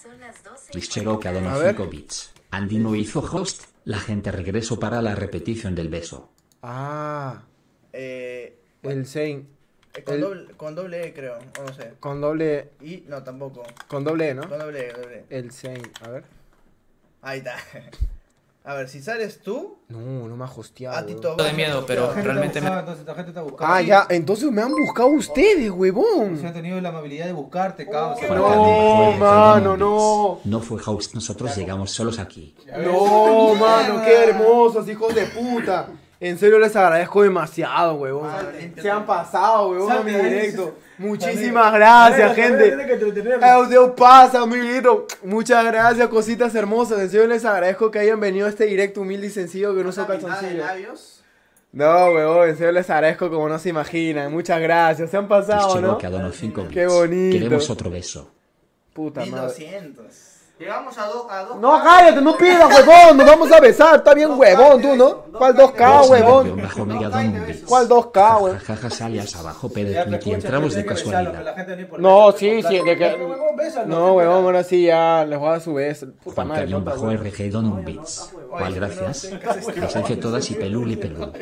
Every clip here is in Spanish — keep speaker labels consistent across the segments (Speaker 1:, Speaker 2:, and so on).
Speaker 1: Lischero que donó 5 bits. Andy no hizo host, la gente regresó para la repetición del beso.
Speaker 2: Ah, el Sein.
Speaker 3: Con doble E creo, o no sé.
Speaker 2: Con doble...
Speaker 3: Y no, tampoco.
Speaker 2: Con doble E, ¿no?
Speaker 3: Con doble E.
Speaker 2: El Sein, a ver.
Speaker 3: Ahí está. A ver, si sales tú...
Speaker 2: No, no me ha hosteado.
Speaker 3: A ti todo
Speaker 4: de miedo, pero realmente
Speaker 5: Entonces la gente te ha buscado.
Speaker 2: Ah, ya, entonces me han buscado ustedes, huevón.
Speaker 5: Se ha tenido la amabilidad de buscarte, causa.
Speaker 2: No, mano, no.
Speaker 1: No fue host, nosotros llegamos solos aquí.
Speaker 2: No, mano, qué hermosos, hijos de puta. En serio les agradezco demasiado, huevón. Se han pasado, huevón, a mi directo. Muchísimas gracias, gente. Dios pasa, amiguito. Muchas gracias, cositas hermosas. En serio les agradezco que hayan venido a este directo humilde y sencillo que no uso calzoncillo. No, huevón, en serio les agradezco como no se imaginan. Muchas gracias. Se han pasado,
Speaker 1: Lischero
Speaker 2: ¿no?
Speaker 1: que donó 5 bits.
Speaker 2: Qué bonito.
Speaker 1: Queremos otro beso.
Speaker 2: Puta madre.
Speaker 3: 1200. Llegamos a 2.
Speaker 2: No, cállate, no pidas, huevón. Nos vamos a besar. Está bien, huevón, tú, ¿no? ¿Cuál 2K, huevón?
Speaker 1: Bajo mega don un bits.
Speaker 2: ¿Cuál 2K, huevón?
Speaker 1: Jajaja, salias abajo, pero admití entramos de casualidad.
Speaker 2: No, sí, sí, de que... No, huevón, ahora sí ya les voy a dar su beso. Puta madre.
Speaker 1: Juan bajo RG don un bits. ¿Cuál gracias? Presencia todas y pelul y pelul.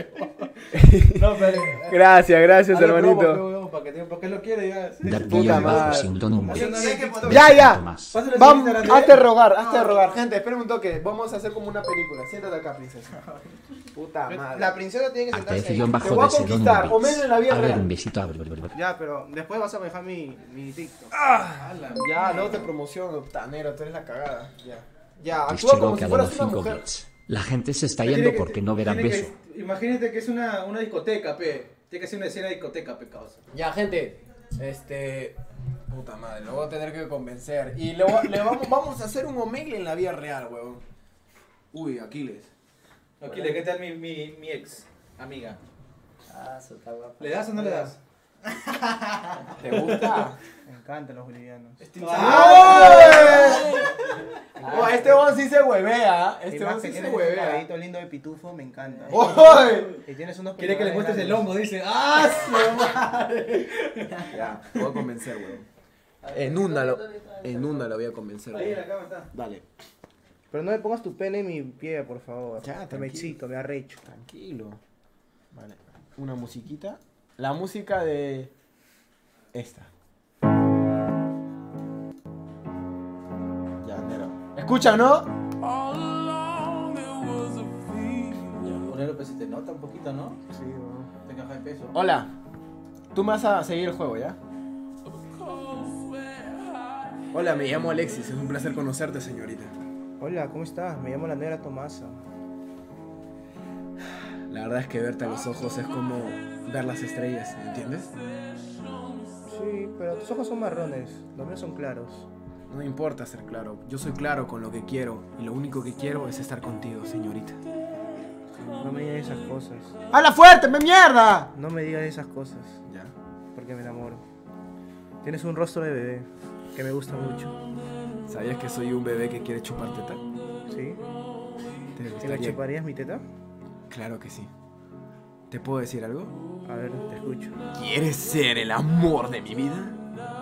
Speaker 2: Gracias, gracias, hermanito.
Speaker 5: ¿Por qué lo quiere?
Speaker 1: Dar guión bajo sin don un bits.
Speaker 2: Ya.
Speaker 1: Más.
Speaker 2: Vamos, hazte rogar, gente, esperen un toque. Vamos a hacer como una película. Siéntate acá, princesa. Puta madre.
Speaker 3: La princesa tiene que sentarse
Speaker 1: ATF
Speaker 3: ahí.
Speaker 1: guión
Speaker 2: Te
Speaker 1: bajo
Speaker 2: voy a
Speaker 1: de don
Speaker 2: conquistar, o
Speaker 1: un
Speaker 2: menos en la
Speaker 1: bits.
Speaker 2: vida
Speaker 1: A ver,
Speaker 2: real.
Speaker 1: un besito.
Speaker 3: Ya, pero después vas a dejar mi TikTok.
Speaker 2: Ya, luego te promociono, tanero, tú eres la cagada. Ya, actúa
Speaker 1: Lischero
Speaker 2: como
Speaker 1: que
Speaker 2: si
Speaker 1: donó
Speaker 2: fueras una
Speaker 1: 5
Speaker 2: mujer.
Speaker 1: bits. La gente se está yendo porque no verán beso.
Speaker 5: Imagínate que es una discoteca, pe. Tiene que ser una escena de discoteca, pe, causa.
Speaker 2: Ya, gente, puta madre, lo voy a tener que convencer. Y vamos a hacer un omegle en la vida real, weón. Uy, Aquiles.
Speaker 5: Aquiles, ¿qué tal mi ex amiga?
Speaker 4: Ah, eso está guapo.
Speaker 5: ¿Le das o no le das?
Speaker 2: ¿Te gusta?
Speaker 3: Me encantan los bolivianos.
Speaker 2: Oh, este weón sí se huevea,
Speaker 3: Y
Speaker 2: este
Speaker 3: más
Speaker 2: weón
Speaker 3: que
Speaker 2: sí se
Speaker 3: tienes un
Speaker 2: huevea.
Speaker 3: cabellito lindo de pitufo, me encanta.
Speaker 2: ¡Uy!
Speaker 3: Y tienes unos
Speaker 5: Quiere que le muestres el
Speaker 3: peligrones
Speaker 5: lomo, dice. ¡Ah, su madre!
Speaker 2: Ya, te voy a convencer, weón. En una lo voy a convencer,
Speaker 5: Ahí en
Speaker 2: weón.
Speaker 5: la cama está.
Speaker 2: Dale.
Speaker 3: Pero no me pongas tu pene en mi pie, por favor.
Speaker 2: Ya,
Speaker 3: Que me
Speaker 2: tranquilo.
Speaker 3: excito, me arrecho.
Speaker 2: Tranquilo. Vale. Una musiquita. La música de... Esta. Ya, Nero. ¿Escuchan, no?
Speaker 5: Ponerlo, pues si te nota un poquito, ¿no?
Speaker 2: Sí, weón.
Speaker 5: Te encaja de peso.
Speaker 2: Hola. Tú me vas a seguir el juego, ¿ya? Hola, me llamo Alexis. Es un placer conocerte, señorita.
Speaker 3: Hola, ¿cómo estás? Me llamo la negra Tomasa.
Speaker 2: La verdad es que verte a los ojos es como ver las estrellas, ¿entiendes?
Speaker 3: Sí, pero tus ojos son marrones, los míos son claros.
Speaker 2: No me importa ser claro. Yo soy claro con lo que quiero. Y lo único que quiero es estar contigo, señorita.
Speaker 3: No me digas esas cosas.
Speaker 2: ¡Habla fuerte, me mierda!
Speaker 3: No me digas esas cosas,
Speaker 2: Ya.
Speaker 3: porque me enamoro. Tienes un rostro de bebé que me gusta mucho.
Speaker 2: ¿Sabías que soy un bebé que quiere chupar teta?
Speaker 3: ¿Sí?
Speaker 2: ¿Te
Speaker 3: ¿Te me
Speaker 2: gustaría?
Speaker 3: chuparías mi teta?
Speaker 2: Claro que sí. ¿Te puedo decir algo?
Speaker 3: A ver, te escucho.
Speaker 2: ¿Quieres ser el amor de mi vida?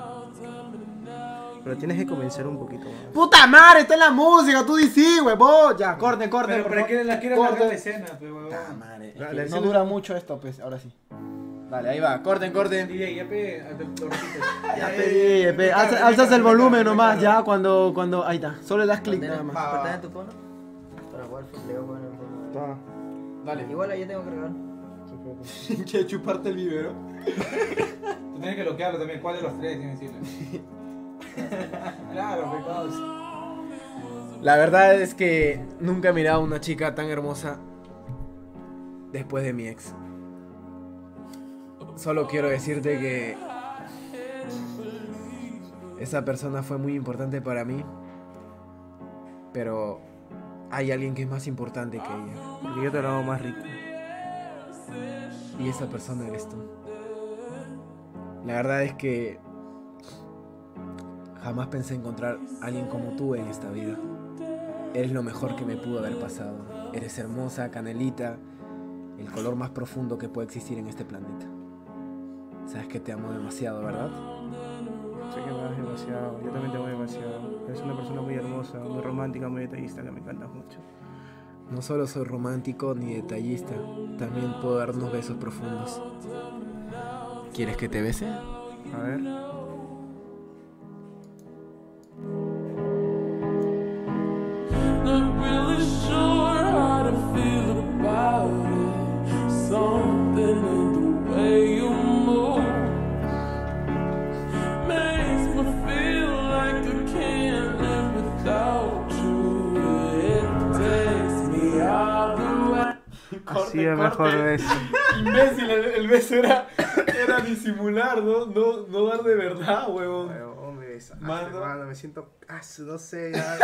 Speaker 3: Pero tienes que convencer un poquito más.
Speaker 2: ¡Puta madre! Está en la música, tú dices, huevón. Ya, corten.
Speaker 5: Pero la quiero
Speaker 2: Corte.
Speaker 5: alargar la escena, pe, huevón.
Speaker 2: Puta madre.
Speaker 3: La
Speaker 2: Es que
Speaker 3: escena-
Speaker 2: no dura mucho esto, pues, ahora sí. Dale, ahí va. Corten.
Speaker 5: Y ya pe,
Speaker 2: Ya pedí. Alzas el volumen nomás, ya, cuando... Ahí está. Solo le das clic nada más.
Speaker 4: ¿Cortas tu fono? Para jugar le voy a poner el fono.
Speaker 3: Toma.
Speaker 2: Dale.
Speaker 4: Igual ahí tengo que regar.
Speaker 2: ¿Quieres chuparte el vivero?
Speaker 5: Tú tienes que bloquearlo también. ¿Cuál de los tres tienes que decirle? Claro, pe, causa.
Speaker 2: La verdad es que nunca he mirado a una chica tan hermosa después de mi ex. Solo quiero decirte que esa persona fue muy importante para mí, pero hay alguien que es más importante que ella.
Speaker 3: Porque yo te lo hago más rico.
Speaker 2: Y esa persona eres tú. La verdad es que jamás pensé encontrar a alguien como tú en esta vida. Eres lo mejor que me pudo haber pasado. Eres hermosa, canelita, el color más profundo que puede existir en este planeta. Sabes que te amo demasiado, ¿verdad?
Speaker 3: Sé que me amas demasiado. Yo también te amo demasiado. Eres una persona muy hermosa, muy romántica, muy detallista, que me encanta mucho.
Speaker 2: No solo soy romántico ni detallista, también puedo darnos besos profundos. ¿Quieres que te bese?
Speaker 3: A ver.
Speaker 6: Not really sure how to feel about it. Something in the way you move makes me feel like I can't live without you. It takes me all the way.
Speaker 3: Así es mejor beso.
Speaker 2: Imbécil, el beso era disimular, no dar de verdad, huevón.
Speaker 3: Huevón, me besaste,
Speaker 2: Mano.
Speaker 3: mano, me siento... no sé, ya...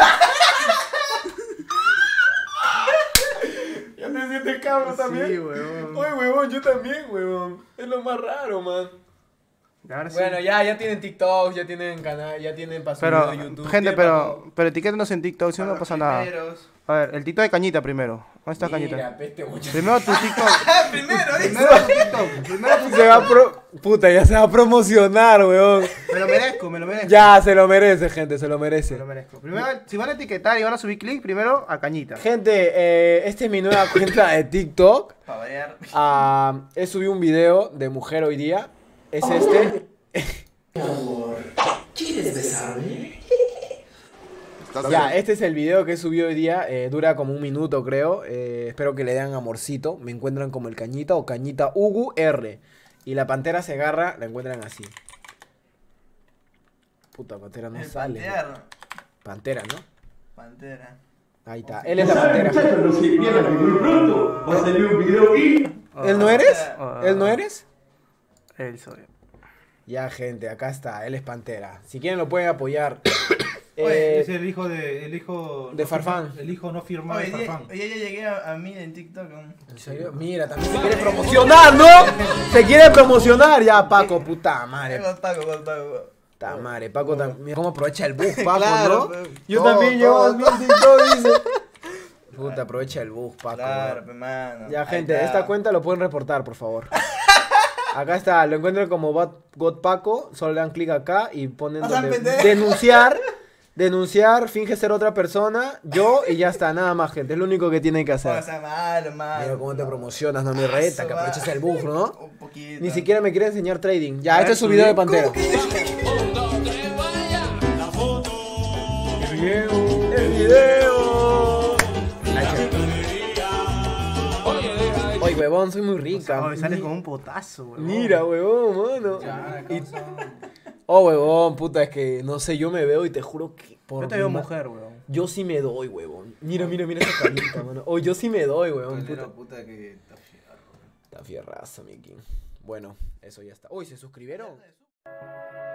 Speaker 2: ¿Ya te sientes cabro también?
Speaker 3: Sí, huevón.
Speaker 2: Oye, huevón, yo también, huevón. Es lo más raro, man.
Speaker 3: Ahora sí.
Speaker 2: Bueno, ya tienen TikTok, ya tienen canal, ya tienen para subir
Speaker 3: Pero,
Speaker 2: de YouTube.
Speaker 3: gente,
Speaker 2: tienen pa' todo.
Speaker 3: pero etiquétenos en TikTok, si no, no pasa nada. A ver, el TikTok de Cañita primero. ¿Dónde está Cañita?
Speaker 2: Mira, peste mucho.
Speaker 3: Primero tu TikTok.
Speaker 4: Primero,
Speaker 3: Primero tu TikTok. Primero tu
Speaker 2: Se va a Puta, ya se va a promocionar, weón.
Speaker 3: Me lo merezco, me lo merezco.
Speaker 2: Ya, se lo merece, gente, se lo merece.
Speaker 3: Me lo merezco. Primero, si van a etiquetar y van a subir clic, primero a Cañita.
Speaker 2: Gente, esta es mi nueva cuenta de TikTok.
Speaker 4: Para variar.
Speaker 2: He subido un video de mujer hoy día. Es este.
Speaker 1: ¿Quieres besarme?
Speaker 2: Ya, este es el video que he subido hoy día. Dura como 1 minuto, creo. Espero que le den amorcito. Me encuentran como el Cañita o Cañita Ugu R. Y la pantera se agarra, la encuentran así. Puta, pantera no sale.
Speaker 4: Pantera.
Speaker 2: Pantera, ¿no?
Speaker 4: Pantera.
Speaker 2: Ahí está. Él es la pantera.
Speaker 7: No se pierdan que muy pronto va a salir un video y...
Speaker 2: ¿Él no eres? ¿Él no eres?
Speaker 3: Él soy.
Speaker 2: Ya, gente, acá está. Él es pantera. Si quieren lo pueden apoyar.
Speaker 5: Es el hijo de... El hijo...
Speaker 2: de Farfán.
Speaker 5: El hijo no firmado de Farfán.
Speaker 4: Oye, ya llegué a mí en TikTok.
Speaker 2: ¿En serio? Mira, también se quiere promocionar, ¿no? Se quiere promocionar ya, Paco, puta madre.
Speaker 4: Paco.
Speaker 2: Puta madre, Paco también. Mira cómo aprovecha el bus, Paco,
Speaker 4: Claro,
Speaker 2: ¿no?
Speaker 4: pues.
Speaker 2: Yo
Speaker 4: Todo,
Speaker 2: también llevo
Speaker 4: todo,
Speaker 2: al mío en TikTok, dice. Puta, aprovecha el bus, Paco.
Speaker 4: Claro,
Speaker 2: ¿no?
Speaker 4: pues, mano.
Speaker 2: Ya,
Speaker 4: Ahí
Speaker 2: gente,
Speaker 4: está.
Speaker 2: esta cuenta lo pueden reportar, por favor. Acá está, lo encuentran como God Paco. Solo le dan clic acá y ponen
Speaker 4: O sea,
Speaker 2: donde
Speaker 4: pendejo.
Speaker 2: denunciar, finge ser otra persona, yo y ya está, nada más, gente. Es lo único que tienen que
Speaker 4: O
Speaker 2: hacer.
Speaker 4: sea, malo.
Speaker 2: Mira cómo te promocionas, no mi reta, que aproveches el bug, ¿no?
Speaker 4: Un poquito.
Speaker 2: Ni siquiera me quiere enseñar trading. Ya,
Speaker 3: A
Speaker 2: este
Speaker 3: ver,
Speaker 2: es su video de Pantera. El video. Oye, huevón, soy muy rica.
Speaker 3: Oh, me sale con un potazo, huevón.
Speaker 2: Mira, huevón, mano. Oh, huevón, puta, es que no sé, yo me veo y te juro que por
Speaker 3: Yo te veo
Speaker 2: mi ma-
Speaker 3: mujer, huevón.
Speaker 2: Yo sí me doy, huevón. Mira esa carita, mano. Oh, yo sí me doy, huevón.
Speaker 5: Puta que está fierro.
Speaker 2: Está fierraza, Miki. Bueno, eso ya está. Uy, ¿se suscribieron?